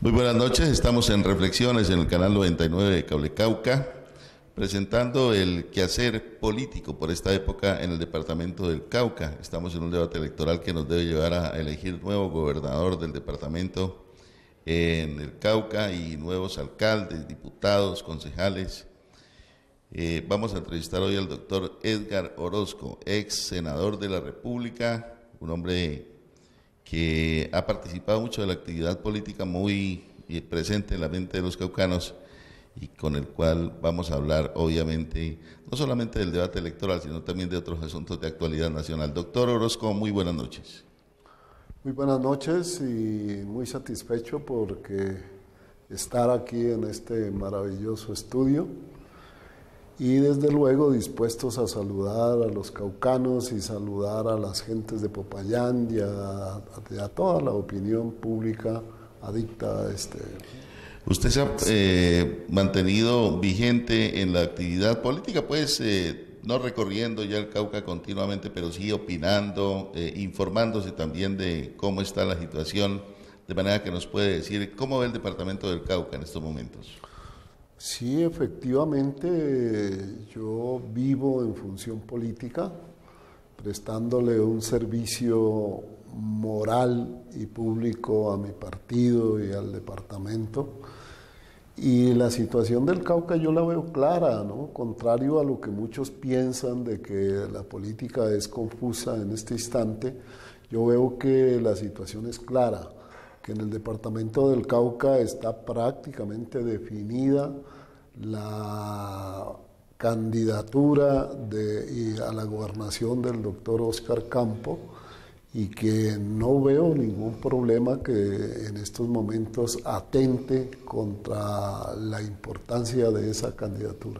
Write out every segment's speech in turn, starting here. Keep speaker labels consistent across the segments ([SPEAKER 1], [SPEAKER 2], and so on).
[SPEAKER 1] Muy buenas noches, estamos en Reflexiones en el canal 99 de Cable Cauca, presentando el quehacer político por esta época en el departamento del Cauca. Estamos en un debate electoral que nos debe llevar a elegir nuevo gobernador del departamento en el Cauca y nuevos alcaldes, diputados, concejales. Vamos a entrevistar hoy al doctor Edgar Orozco, ex senador de la República, un hombre que ha participado mucho de la actividad política, muy presente en la mente de los caucanos, y con el cual vamos a hablar, obviamente, no solamente del debate electoral, sino también de otros asuntos de actualidad nacional. Doctor Orozco, muy buenas noches.
[SPEAKER 2] Muy buenas noches y muy satisfecho porque estar aquí en este maravilloso estudio y desde luego dispuestos a saludar a los caucanos y saludar a las gentes de Popayán y a toda la opinión pública adicta a este.
[SPEAKER 1] Usted se ha mantenido vigente en la actividad política, pues no recorriendo ya el Cauca continuamente, pero sí opinando, informándose también de cómo está la situación, de manera que nos puede decir cómo ve el departamento del Cauca en estos momentos.
[SPEAKER 2] Sí, efectivamente, yo vivo en función política, prestándole un servicio moral y público a mi partido y al departamento. Y la situación del Cauca yo la veo clara, ¿no? Contrario a lo que muchos piensan de que la política es confusa en este instante, yo veo que la situación es clara, que en el departamento del Cauca está prácticamente definida la candidatura a la gobernación del doctor Óscar Campo, y que no veo ningún problema que en estos momentos atente contra la importancia de esa candidatura.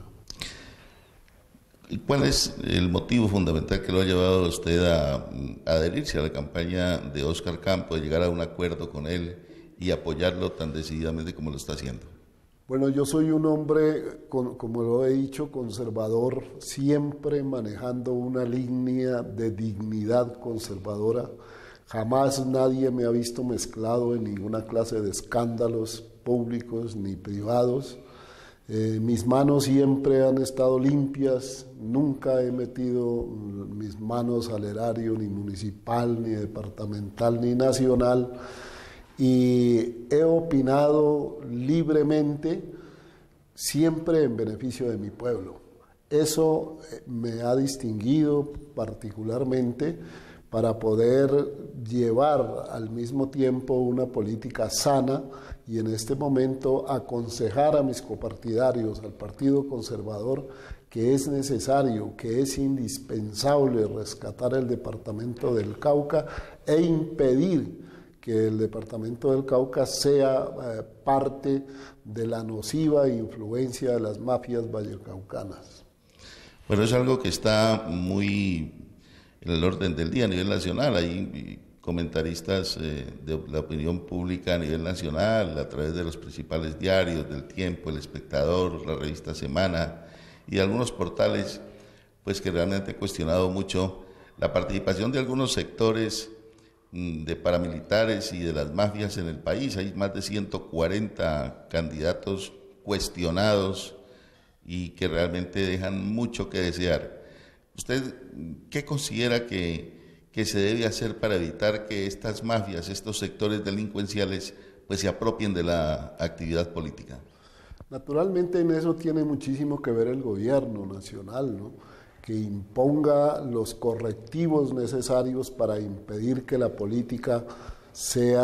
[SPEAKER 1] ¿Cuál es el motivo fundamental que lo ha llevado a usted a adherirse a la campaña de Óscar Campo, de llegar a un acuerdo con él y apoyarlo tan decididamente como lo está haciendo?
[SPEAKER 2] Bueno, yo soy un hombre, como lo he dicho, conservador, siempre manejando una línea de dignidad conservadora. Jamás nadie me ha visto mezclado en ninguna clase de escándalos públicos ni privados. Mis manos siempre han estado limpias, nunca he metido mis manos al erario ni municipal, ni departamental, ni nacional. Y he opinado libremente, siempre en beneficio de mi pueblo. Eso me ha distinguido particularmente para poder llevar al mismo tiempo una política sana y en este momento aconsejar a mis copartidarios, al Partido Conservador, que es necesario, que es indispensable rescatar el departamento del Cauca e impedir que el departamento del Cauca sea parte de la nociva influencia de las mafias vallecaucanas.
[SPEAKER 1] Bueno, es algo que está muy en el orden del día a nivel nacional. Hay comentaristas de la opinión pública a nivel nacional, a través de los principales diarios, del Tiempo, El Espectador, la revista Semana y algunos portales, pues que realmente han cuestionado mucho la participación de algunos sectores de paramilitares y de las mafias en el país. Hay más de 140 candidatos cuestionados y que realmente dejan mucho que desear. ¿Usted qué considera que se debe hacer para evitar que estas mafias, estos sectores delincuenciales, pues se apropien de la actividad política?
[SPEAKER 2] Naturalmente en eso tiene muchísimo que ver el gobierno nacional, ¿no? Que imponga los correctivos necesarios para impedir que la política se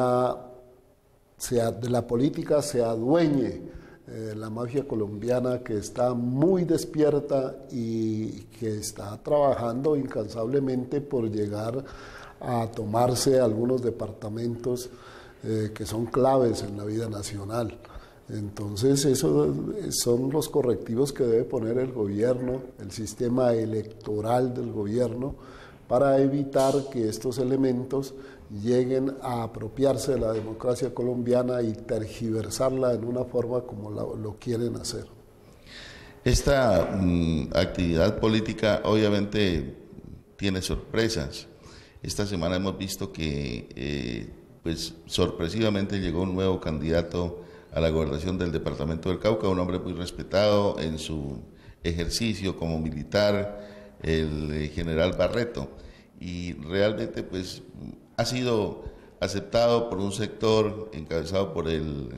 [SPEAKER 2] adueñe la mafia colombiana, que está muy despierta y que está trabajando incansablemente por llegar a tomarse algunos departamentos que son claves en la vida nacional. Entonces, esos son los correctivos que debe poner el gobierno, el sistema electoral del gobierno, para evitar que estos elementos lleguen a apropiarse de la democracia colombiana y tergiversarla en una forma como lo quieren hacer.
[SPEAKER 1] Esta actividad política obviamente tiene sorpresas. Esta semana hemos visto que pues sorpresivamente llegó un nuevo candidato a la gobernación del departamento del Cauca, un hombre muy respetado en su ejercicio como militar, el general Barreto, y realmente pues ha sido aceptado por un sector encabezado por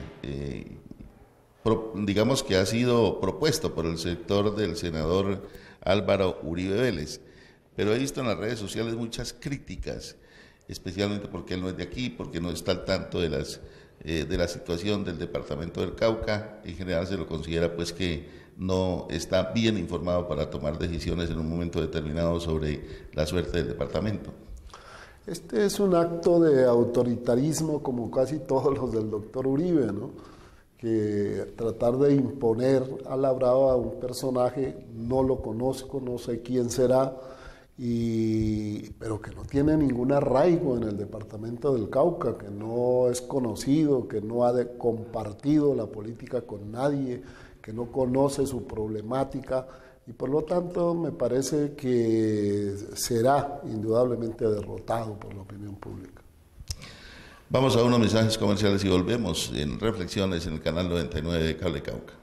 [SPEAKER 1] digamos que ha sido propuesto por el sector del senador Álvaro Uribe Vélez, pero he visto en las redes sociales muchas críticas, especialmente porque él no es de aquí, porque no está al tanto de la situación del departamento del Cauca. En general se lo considera pues que no está bien informado para tomar decisiones en un momento determinado sobre la suerte del departamento.
[SPEAKER 2] Este es un acto de autoritarismo como casi todos los del doctor Uribe, ¿no? Que tratar de imponer a la brava a un personaje, no lo conozco, no sé quién será, pero que no tiene ningún arraigo en el departamento del Cauca, que no es conocido, que no ha compartido la política con nadie, que no conoce su problemática, y por lo tanto me parece que será indudablemente derrotado por la opinión pública.
[SPEAKER 1] Vamos a unos mensajes comerciales y volvemos en Reflexiones en el canal 99 de Cable Cauca.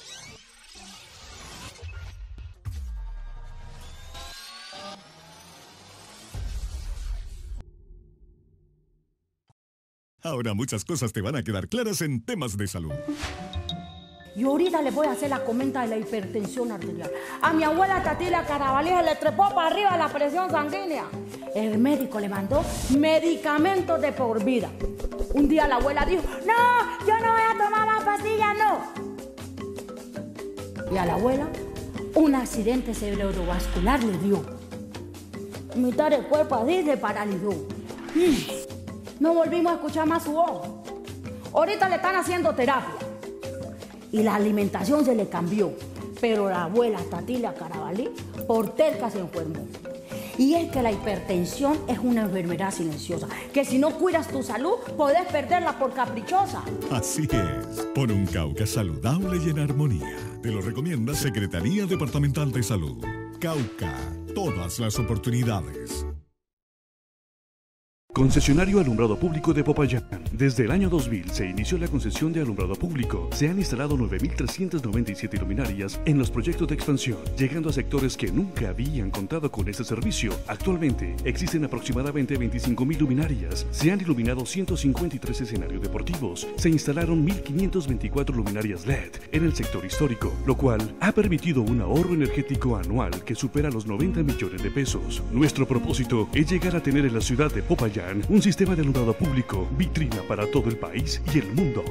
[SPEAKER 3] Ahora muchas cosas te van a quedar claras en temas de salud.
[SPEAKER 4] Y ahorita le voy a hacer la comenta de la hipertensión arterial. A mi abuela Tatilia Carabalí le trepó para arriba la presión sanguínea. El médico le mandó medicamentos de por vida. Un día la abuela dijo, no, yo no voy a tomar más pastillas, no. Y a la abuela un accidente cerebrovascular le dio. Mitad del cuerpo así se paralizó. No volvimos a escuchar más su voz. Ahorita le están haciendo terapia. Y la alimentación se le cambió. Pero la abuela Tatilia Carabalí, por terca, se enfermó. Y es que la hipertensión es una enfermedad silenciosa, que si no cuidas tu salud, podés perderla por caprichosa.
[SPEAKER 3] Así es, por un Cauca saludable y en armonía. Te lo recomienda Secretaría Departamental de Salud. Cauca, todas las oportunidades.
[SPEAKER 5] Concesionario Alumbrado Público de Popayán. Desde el año 2000 se inició la concesión de alumbrado público. Se han instalado 9.397 luminarias en los proyectos de expansión, llegando a sectores que nunca habían contado con este servicio. Actualmente existen aproximadamente 25.000 luminarias. Se han iluminado 153 escenarios deportivos. Se instalaron 1.524 luminarias LED en el sector histórico, lo cual ha permitido un ahorro energético anual que supera los 90 millones de pesos. Nuestro propósito es llegar a tener en la ciudad de Popayán un sistema de alumbrado público, vitrina para todo el país y el mundo.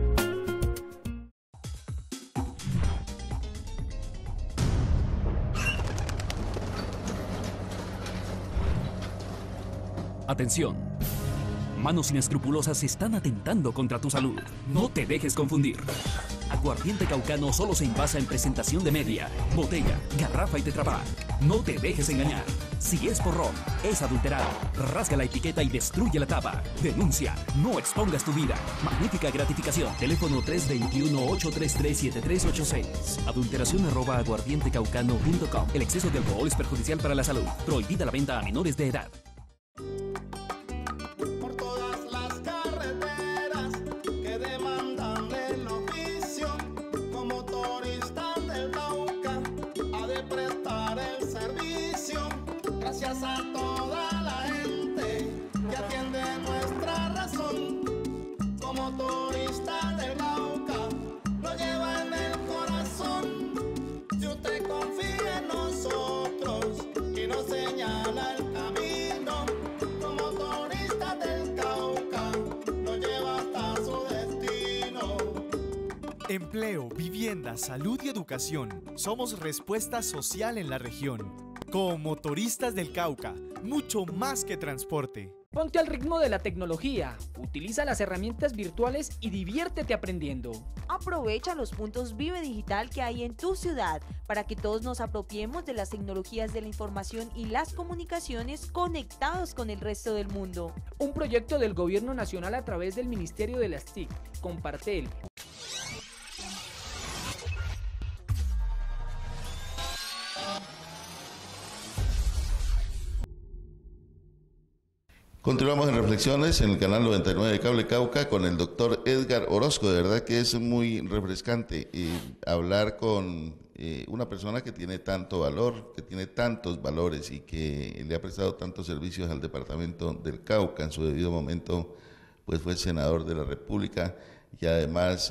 [SPEAKER 6] Atención. Manos inescrupulosas están atentando contra tu salud. No te dejes confundir. Aguardiente caucano solo se envasa en presentación de media, botella, garrafa y tetrapack. No te dejes engañar. Si es por ron, es adulterado. Rasga la etiqueta y destruye la tapa. Denuncia. No expongas tu vida. Magnífica gratificación. Teléfono 321-833-7386. Adulteración@aguardientecaucano.com. El exceso de alcohol es perjudicial para la salud. Prohibida la venta a menores de edad.
[SPEAKER 7] Gracias a toda la gente que atiende nuestra razón. Como turista del Cauca, lo lleva en el corazón. Si usted confía en nosotros y nos señala el camino, como turista del Cauca, lo lleva hasta su destino.
[SPEAKER 8] Empleo, vivienda, salud y educación. Somos respuesta social en la región. Como Motoristas del Cauca, mucho más que transporte.
[SPEAKER 9] Ponte al ritmo de la tecnología, utiliza las herramientas virtuales y diviértete aprendiendo.
[SPEAKER 10] Aprovecha los puntos Vive Digital que hay en tu ciudad para que todos nos apropiemos de las tecnologías de la información y las comunicaciones conectados con el resto del mundo.
[SPEAKER 9] Un proyecto del Gobierno Nacional a través del Ministerio de las TIC, Compartel.
[SPEAKER 1] Continuamos en Reflexiones en el canal 99 de Cable Cauca con el doctor Edgar Orozco. De verdad que es muy refrescante hablar con una persona que tiene tanto valor, que tiene tantos valores y que le ha prestado tantos servicios al departamento del Cauca. En su debido momento pues fue senador de la República y además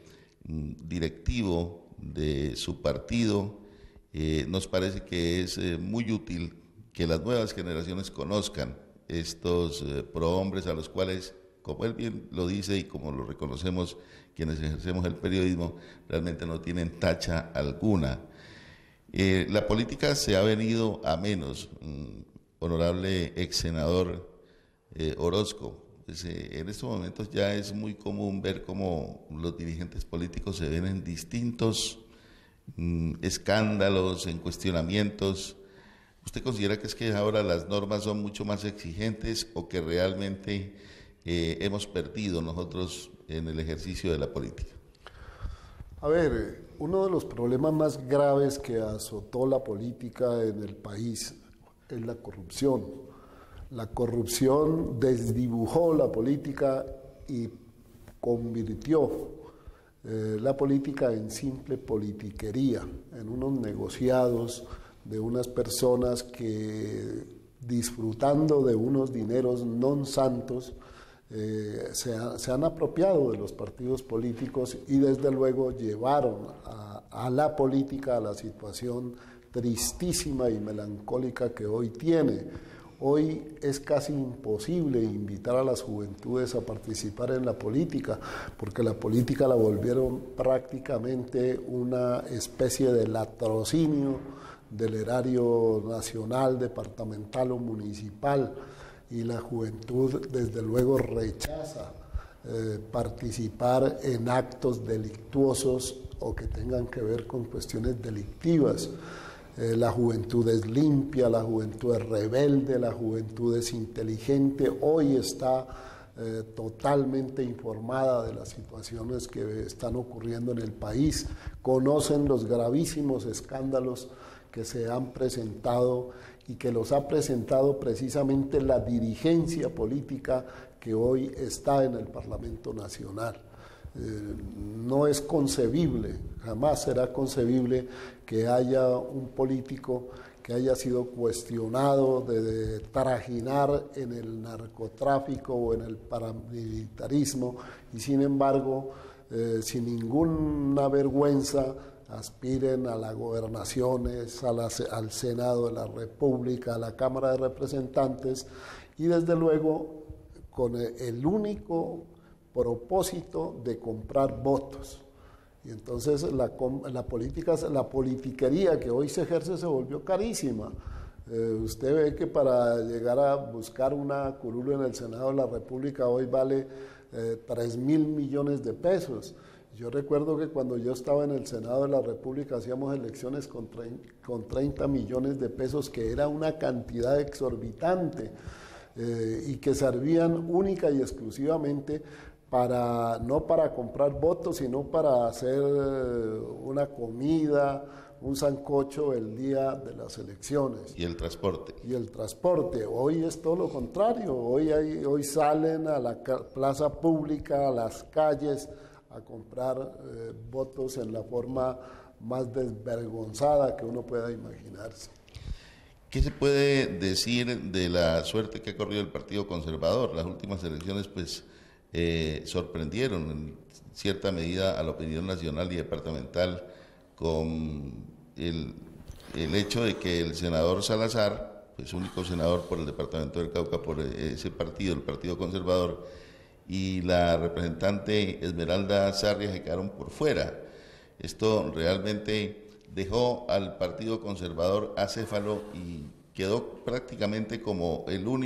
[SPEAKER 1] directivo de su partido. Nos parece que es muy útil que las nuevas generaciones conozcan estos prohombres a los cuales, como él bien lo dice y como lo reconocemos quienes ejercemos el periodismo, realmente no tienen tacha alguna. La política se ha venido a menos, honorable ex senador Orozco. Pues, en estos momentos ya es muy común ver cómo los dirigentes políticos se ven en distintos escándalos, en cuestionamientos. ¿Usted considera que es que ahora las normas son mucho más exigentes o que realmente hemos perdido nosotros en el ejercicio de la política?
[SPEAKER 2] A ver, uno de los problemas más graves que azotó la política en el país es la corrupción. La corrupción desdibujó la política y convirtió la política en simple politiquería, en unos negociados de unas personas que, disfrutando de unos dineros non santos, se han apropiado de los partidos políticos y desde luego llevaron a la política a la situación tristísima y melancólica que hoy tiene. Hoy es casi imposible invitar a las juventudes a participar en la política, porque la política la volvieron prácticamente una especie de latrocinio del erario nacional, departamental o municipal, y la juventud desde luego rechaza participar en actos delictuosos o que tengan que ver con cuestiones delictivas. La juventud es limpia, la juventud es rebelde, la juventud es inteligente, hoy está totalmente informada de las situaciones que están ocurriendo en el país, conocen los gravísimos escándalos que se han presentado y que los ha presentado precisamente la dirigencia política que hoy está en el Parlamento Nacional. No es concebible, jamás será concebible que haya un político que haya sido cuestionado de trajinar en el narcotráfico o en el paramilitarismo y sin embargo, sin ninguna vergüenza, aspiren a las gobernaciones, al Senado de la República, a la Cámara de Representantes y desde luego con el único propósito de comprar votos. Y entonces la politiquería que hoy se ejerce se volvió carísima. Usted ve que para llegar a buscar una curul en el Senado de la República hoy vale 3.000 millones de pesos. Yo recuerdo que cuando yo estaba en el Senado de la República hacíamos elecciones con 30 millones de pesos, que era una cantidad exorbitante y que servían única y exclusivamente no para comprar votos, sino para hacer una comida, un sancocho el día de las elecciones.
[SPEAKER 1] Y el transporte.
[SPEAKER 2] Y el transporte. Hoy es todo lo contrario. Hoy salen a la plaza pública, a las calles, a comprar votos en la forma más desvergonzada que uno pueda imaginarse.
[SPEAKER 1] ¿Qué se puede decir de la suerte que ha corrido el Partido Conservador? Las últimas elecciones pues sorprendieron en cierta medida a la opinión nacional y departamental con el hecho de que el senador Salazar, pues único senador por el departamento del Cauca por ese partido, el Partido Conservador, y la representante Esmeralda Sarria se quedaron por fuera. Esto realmente dejó al Partido Conservador acéfalo y quedó prácticamente como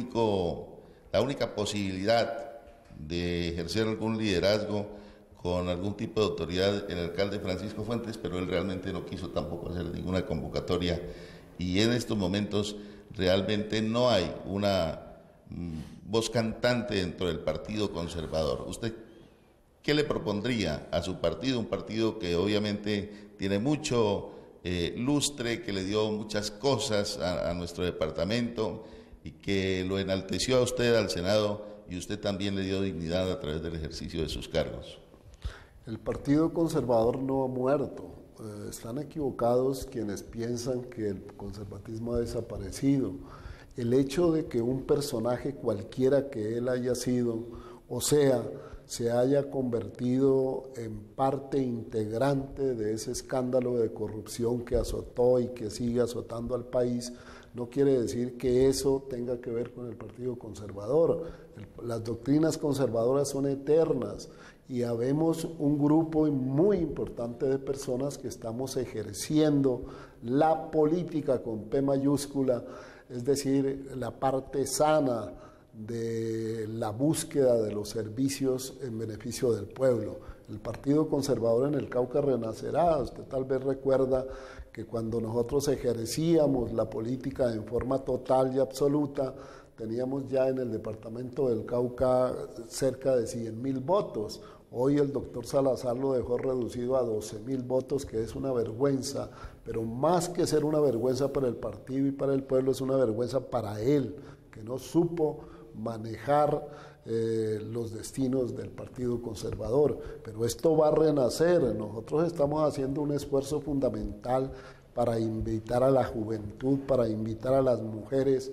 [SPEAKER 1] la única posibilidad de ejercer algún liderazgo con algún tipo de autoridad el alcalde Francisco Fuentes, pero él realmente no quiso tampoco hacer ninguna convocatoria y en estos momentos realmente no hay una voz cantante dentro del Partido Conservador. ¿Usted qué le propondría a su partido? Un partido que obviamente tiene mucho lustre, que le dio muchas cosas a nuestro departamento y que lo enalteció a usted, al Senado, y usted también le dio dignidad a través del ejercicio de sus cargos.
[SPEAKER 2] El Partido Conservador no ha muerto. Están equivocados quienes piensan que el conservatismo ha desaparecido. El hecho de que un personaje cualquiera que él haya sido, o sea, se haya convertido en parte integrante de ese escándalo de corrupción que azotó y que sigue azotando al país, no quiere decir que eso tenga que ver con el Partido Conservador. Las doctrinas conservadoras son eternas y habemos un grupo muy importante de personas que estamos ejerciendo la política con P mayúscula, es decir, la parte sana de la búsqueda de los servicios en beneficio del pueblo. El Partido Conservador en el Cauca renacerá. Usted tal vez recuerda que cuando nosotros ejercíamos la política en forma total y absoluta, teníamos ya en el departamento del Cauca cerca de 100.000 votos. Hoy el doctor Salazar lo dejó reducido a 12.000 votos, que es una vergüenza, pero más que ser una vergüenza para el partido y para el pueblo, es una vergüenza para él, que no supo manejar los destinos del Partido Conservador. Pero esto va a renacer. Nosotros estamos haciendo un esfuerzo fundamental para invitar a la juventud, para invitar a las mujeres,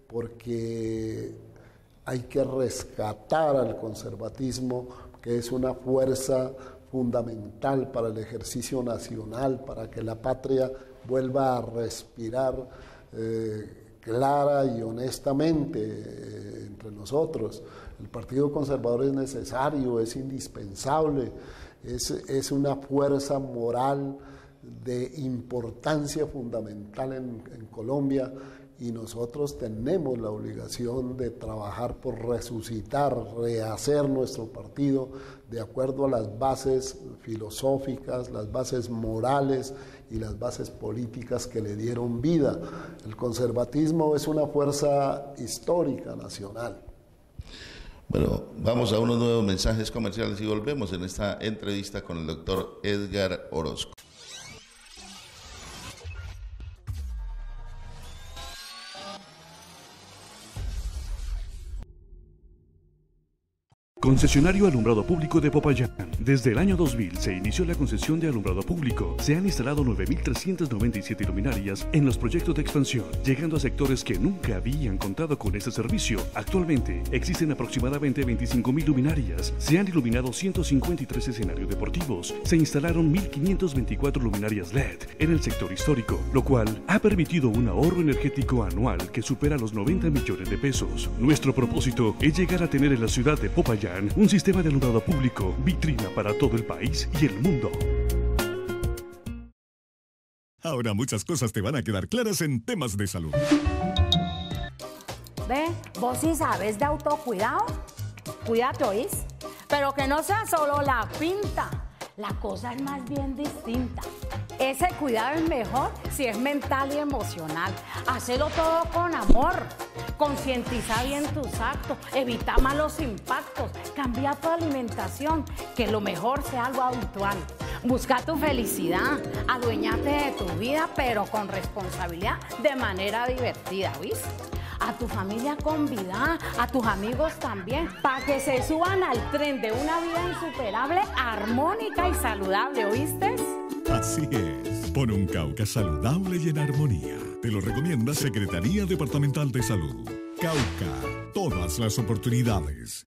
[SPEAKER 2] porque hay que rescatar al conservatismo, que es una fuerza fundamental para el ejercicio nacional, para que la patria vuelva a respirar clara y honestamente entre nosotros. El Partido Conservador es necesario, es indispensable, es una fuerza moral de importancia fundamental en Colombia, y nosotros tenemos la obligación de trabajar por resucitar, rehacer nuestro partido de acuerdo a las bases filosóficas, las bases morales y las bases políticas que le dieron vida. El conservatismo es una fuerza histórica nacional.
[SPEAKER 1] Bueno, vamos a unos nuevos mensajes comerciales y volvemos en esta entrevista con el doctor Edgar Orozco.
[SPEAKER 5] Concesionario Alumbrado Público de Popayán. Desde el año 2000 se inició la concesión de alumbrado público. Se han instalado 9.397 luminarias en los proyectos de expansión, llegando a sectores que nunca habían contado con este servicio. Actualmente existen aproximadamente 25.000 luminarias. Se han iluminado 153 escenarios deportivos. Se instalaron 1.524 luminarias LED en el sector histórico, lo cual ha permitido un ahorro energético anual que supera los 90 millones de pesos. Nuestro propósito es llegar a tener en la ciudad de Popayán un sistema de alumbrado público, vitrina para todo el país y el mundo.
[SPEAKER 3] Ahora muchas cosas te van a quedar claras en temas de salud.
[SPEAKER 4] Ve, vos sí sabes de autocuidado. Cuídate, ¿oís? Pero que no sea solo la pinta. La cosa es más bien distinta. Ese cuidado es mejor si es mental y emocional. Hacelo todo con amor. Concientiza bien tus actos. Evita malos impactos. Cambia tu alimentación. Que lo mejor sea algo habitual. Busca tu felicidad. Aduéñate de tu vida, pero con responsabilidad, de manera divertida, ¿viste? A tu familia con vida, a tus amigos también, para que se suban al tren de una vida insuperable, armónica y saludable, ¿oíste?
[SPEAKER 3] Así es. Por un Cauca saludable y en armonía. Te lo recomienda Secretaría Departamental de Salud. Cauca, todas las oportunidades.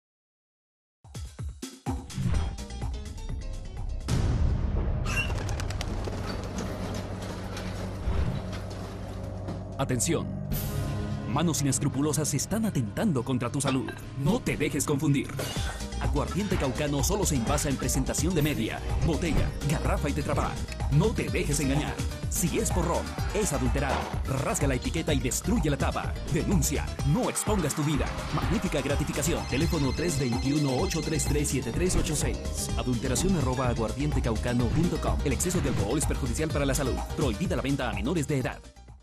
[SPEAKER 6] Atención. Manos inescrupulosas están atentando contra tu salud. No te dejes confundir. Aguardiente caucano solo se envasa en presentación de media, botella, garrafa y tetrapack. No te dejes engañar. Si es por ron, es adulterado. Rasga la etiqueta y destruye la tapa. Denuncia. No expongas tu vida. Magnífica gratificación. Teléfono 321-833-7386. Adulteración@aguardientecaucano.com. El exceso de alcohol es perjudicial para la salud. Prohibida la venta a menores de edad.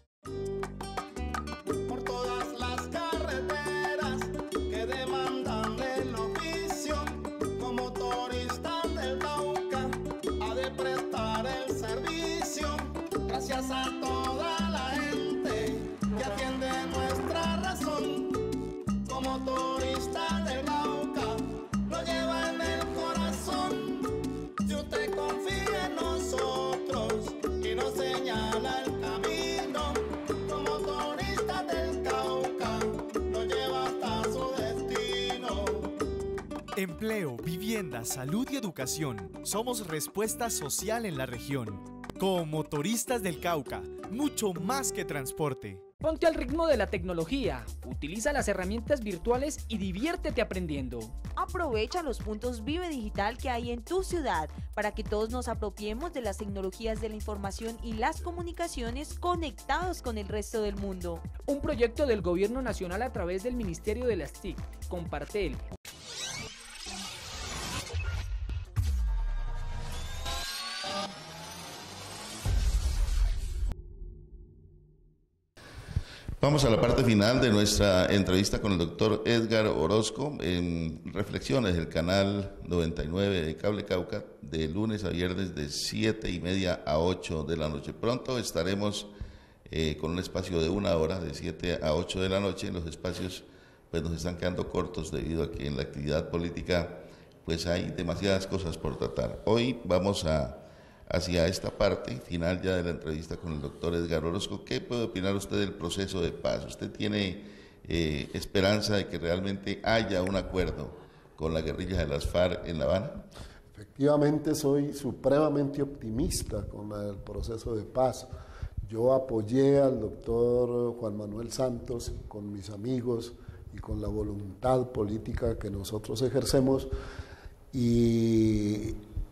[SPEAKER 7] Por todas las carreteras que demandan el oficio, como motorista del Cauca ha de prestar el servicio. Gracias a toda la gente que atiende nuestra razón.
[SPEAKER 8] Empleo, vivienda, salud y educación. Somos respuesta social en la región. Como Motoristas del Cauca, mucho más que transporte.
[SPEAKER 9] Ponte al ritmo de la tecnología, utiliza las herramientas virtuales y diviértete aprendiendo.
[SPEAKER 10] Aprovecha los puntos Vive Digital que hay en tu ciudad para que todos nos apropiemos de las tecnologías de la información y las comunicaciones conectados con el resto del mundo.
[SPEAKER 9] Un proyecto del Gobierno Nacional a través del Ministerio de las TIC, Compartel.
[SPEAKER 1] Vamos a la parte final de nuestra entrevista con el doctor Edgar Orozco en Reflexiones del canal 99 de Cable Cauca, de lunes a viernes de 7:30 a 8 de la noche. Pronto estaremos con un espacio de 1 hora, de 7 a 8 de la noche. Los espacios pues nos están quedando cortos debido a que en la actividad política pues hay demasiadas cosas por tratar. Hoy vamos hacia esta parte final ya de la entrevista con el doctor Edgar Orozco. ¿Qué puede opinar usted del proceso de paz? ¿Usted tiene esperanza de que realmente haya un acuerdo con la guerrilla de las FARC en La Habana?
[SPEAKER 2] Efectivamente, soy supremamente optimista con el proceso de paz. Yo apoyé al doctor Juan Manuel Santos con mis amigos y con la voluntad política que nosotros ejercemos y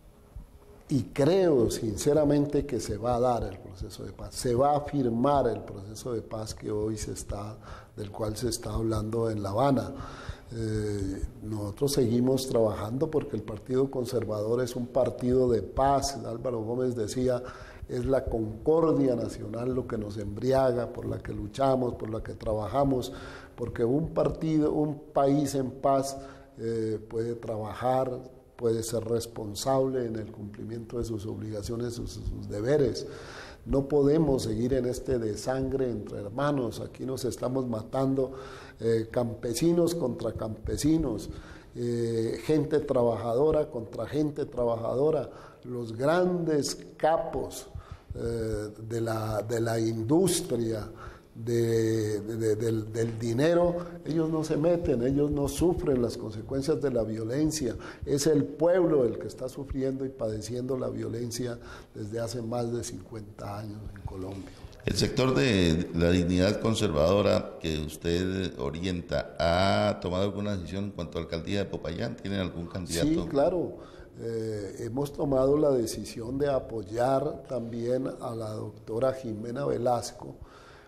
[SPEAKER 2] creo sinceramente que se va a dar el proceso de paz, se va a firmar el proceso de paz que hoy del cual se está hablando en La Habana. Nosotros seguimos trabajando porque el Partido Conservador es un partido de paz. Álvaro Gómez decía, es la concordia nacional lo que nos embriaga, por la que luchamos, por la que trabajamos, porque un país en paz puede trabajar, puede ser responsable en el cumplimiento de sus obligaciones, sus deberes. No podemos seguir en este desangre entre hermanos. Aquí nos estamos matando campesinos contra campesinos, gente trabajadora contra gente trabajadora. Los grandes capos de la industria, del dinero, ellos no se meten, ellos no sufren las consecuencias de la violencia. Es el pueblo el que está sufriendo y padeciendo la violencia desde hace más de 50 años en Colombia.
[SPEAKER 1] El sector de la dignidad conservadora que usted orienta, ¿ha tomado alguna decisión en cuanto a la alcaldía de Popayán? ¿Tienen algún candidato?
[SPEAKER 2] Sí, claro. Hemos tomado la decisión de apoyar también a la doctora Jimena Velasco,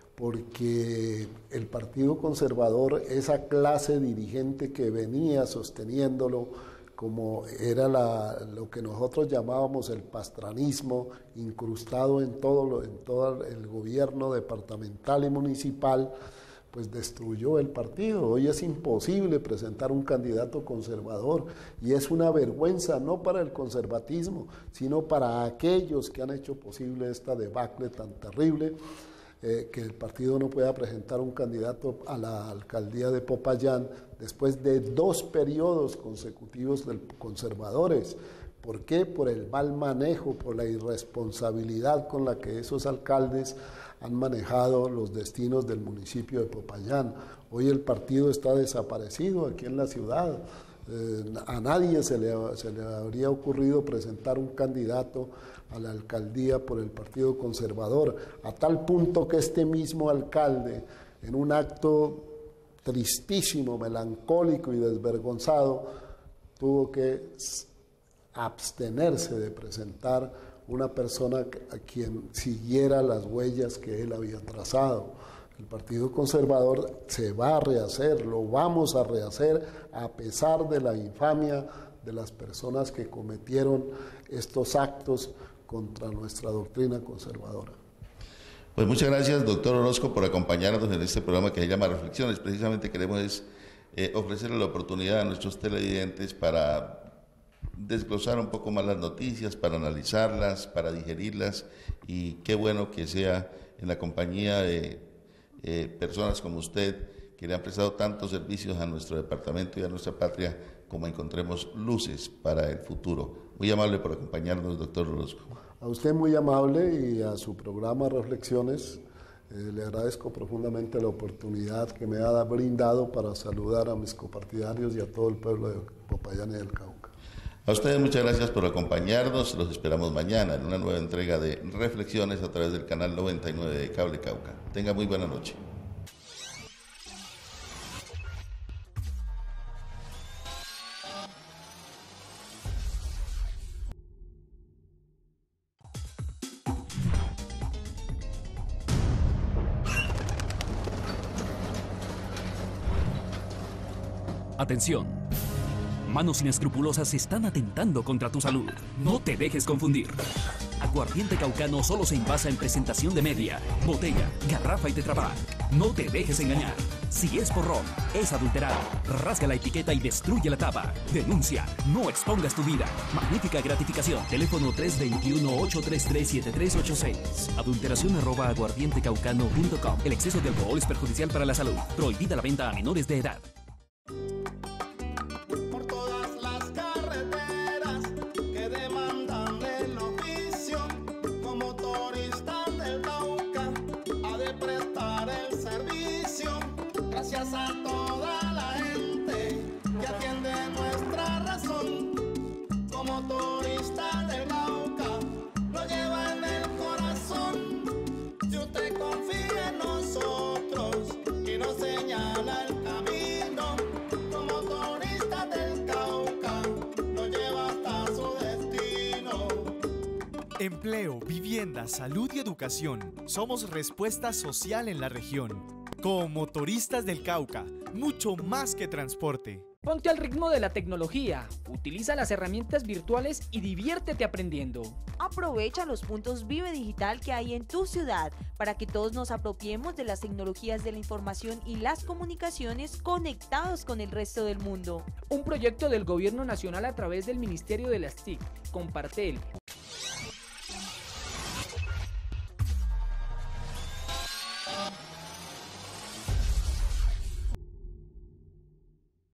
[SPEAKER 2] porque el Partido Conservador, esa clase dirigente que venía sosteniéndolo, como era lo que nosotros llamábamos el pastranismo, incrustado en todo el gobierno departamental y municipal, pues destruyó el partido. Hoy es imposible presentar un candidato conservador y es una vergüenza no para el conservatismo, sino para aquellos que han hecho posible esta debacle tan terrible. Que el partido no pueda presentar un candidato a la alcaldía de Popayán después de 2 periodos consecutivos de conservadores. ¿Por qué? Por el mal manejo, por la irresponsabilidad con la que esos alcaldes han manejado los destinos del municipio de Popayán. Hoy el partido está desaparecido aquí en la ciudad. A nadie se le habría ocurrido presentar un candidato a la alcaldía por el Partido Conservador, a tal punto que este mismo alcalde, en un acto tristísimo, melancólico y desvergonzado, tuvo que abstenerse de presentar una persona a quien siguiera las huellas que él había trazado. El Partido Conservador se va a rehacer, lo vamos a rehacer a pesar de la infamia de las personas que cometieron estos actos contra nuestra doctrina conservadora.
[SPEAKER 1] Pues muchas gracias, doctor Orozco, por acompañarnos en este programa que se llama Reflexiones. Precisamente queremos ofrecerle la oportunidad a nuestros televidentes para desglosar un poco más las noticias, para analizarlas, para digerirlas, y qué bueno que sea en la compañía de personas como usted que le han prestado tantos servicios a nuestro departamento y a nuestra patria, como encontremos luces para el futuro. Muy amable por acompañarnos, doctor Orozco.
[SPEAKER 2] A usted muy amable y a su programa Reflexiones. Le agradezco profundamente la oportunidad que me ha brindado para saludar a mis copartidarios y a todo el pueblo de Popayán y del Cauca.
[SPEAKER 1] A ustedes muchas gracias por acompañarnos. Los esperamos mañana en una nueva entrega de Reflexiones a través del canal 99 de Cable Cauca. Tenga muy buena noche.
[SPEAKER 6] Atención. Manos inescrupulosas están atentando contra tu salud. No te dejes confundir. Aguardiente caucano solo se envasa en presentación de media, botella, garrafa y tetrapack. No te dejes engañar. Si es por ron, es adulterado. Rasga la etiqueta y destruye la tapa. Denuncia. No expongas tu vida. Magnífica gratificación. Teléfono 321-833-7386. Adulteración@aguardientecaucano.com. El exceso de alcohol es perjudicial para la salud. Prohibida la venta a menores de edad.
[SPEAKER 7] Por todas las carreteras que demandan el oficio, como motorista del Cauca ha de prestar el servicio. Gracias a toda la gente que atiende nuestra razón, como motorista del Cauca lo lleva en el corazón. Si usted confía en nosotros y nos señala el camino, como motorista del Cauca lo lleva hasta su destino.
[SPEAKER 8] Empleo, vivienda, salud y educación. Somos respuesta social en la región. Como Motoristas del Cauca, mucho más que transporte.
[SPEAKER 9] Ponte al ritmo de la tecnología, utiliza las herramientas virtuales y diviértete aprendiendo.
[SPEAKER 10] Aprovecha los puntos Vive Digital que hay en tu ciudad para que todos nos apropiemos de las tecnologías de la información y las comunicaciones conectados con el resto del mundo.
[SPEAKER 9] Un proyecto del Gobierno Nacional a través del Ministerio de las TIC, Compartel,